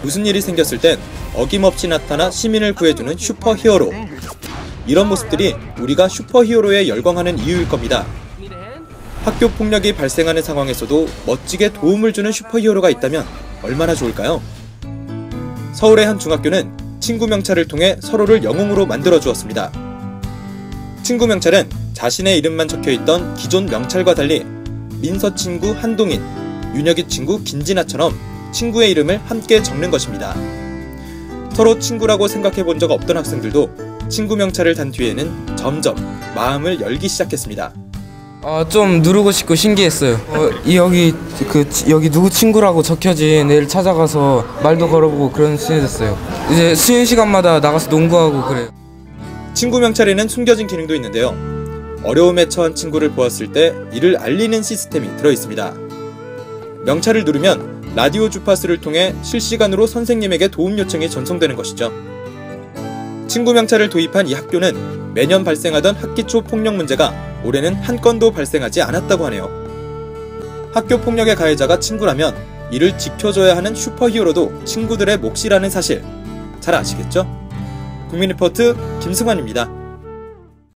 무슨 일이 생겼을 땐 어김없이 나타나 시민을 구해주는 슈퍼히어로. 이런 모습들이 우리가 슈퍼히어로에 열광하는 이유일 겁니다. 학교 폭력이 발생하는 상황에서도 멋지게 도움을 주는 슈퍼히어로가 있다면 얼마나 좋을까요? 서울의 한 중학교는 친구 명찰을 통해 서로를 영웅으로 만들어 주었습니다. 친구 명찰은 자신의 이름만 적혀있던 기존 명찰과 달리 민서 친구 한동인, 윤혁이 친구 김진아처럼 친구의 이름을 함께 적는 것입니다. 서로 친구라고 생각해 본 적 없던 학생들도 친구 명찰을 단 뒤에는 점점 마음을 열기 시작했습니다. 좀 누르고 싶고 신기했어요. 여기 누구 친구라고 적혀진 애를 찾아가서 말도 걸어보고 그런 친해졌어요. 이제 쉬는 시간마다 나가서 농구하고 그래요. 친구 명찰에는 숨겨진 기능도 있는데요. 어려움에 처한 친구를 보았을 때 이를 알리는 시스템이 들어있습니다. 명찰을 누르면 라디오 주파수를 통해 실시간으로 선생님에게 도움 요청이 전송되는 것이죠. 친구 명찰을 도입한 이 학교는 매년 발생하던 학기 초 폭력 문제가 올해는 한 건도 발생하지 않았다고 하네요. 학교 폭력의 가해자가 친구라면 이를 지켜줘야 하는 슈퍼히어로도 친구들의 몫이라는 사실 잘 아시겠죠? 국민리포트 김승환입니다.